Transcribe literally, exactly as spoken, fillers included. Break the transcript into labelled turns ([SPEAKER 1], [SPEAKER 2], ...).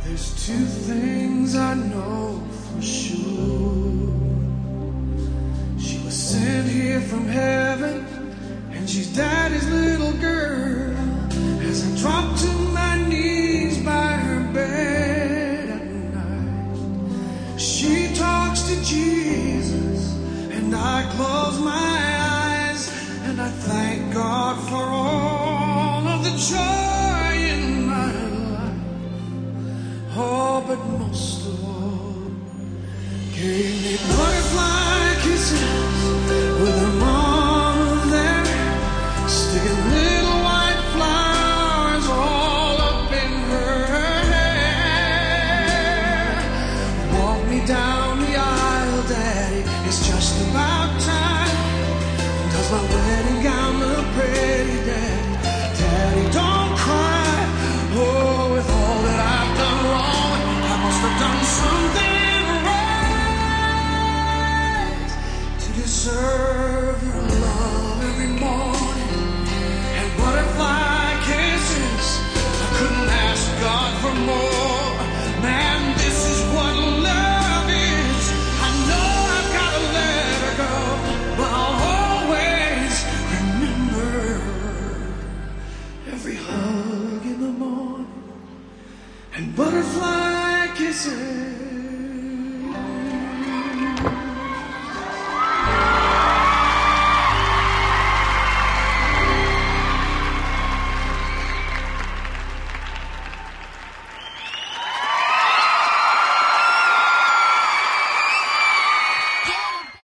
[SPEAKER 1] There's two things I know for sure. She was sent here from heaven, and she's daddy's little girl. As I drop to my knees by her bed at night, she talks to Jesus, and I close my eyes, and I thank God for all of the joy in my life. Oh, but most of all, gave me butterfly kisses with her mama there, sticking little white flowers all up in her hair. Walk me down the aisle, Daddy, it's just about time. Does my wedding gown look pretty, Daddy? Daddy, don't cry. Oh, with all that I've done wrong, I must have done something right to deserve your love every morning and butterfly kisses. I couldn't ask God for more. Man, this is what love is. I know I've got to let her go, but I'll always remember every hug in the morning and butterfly kisses.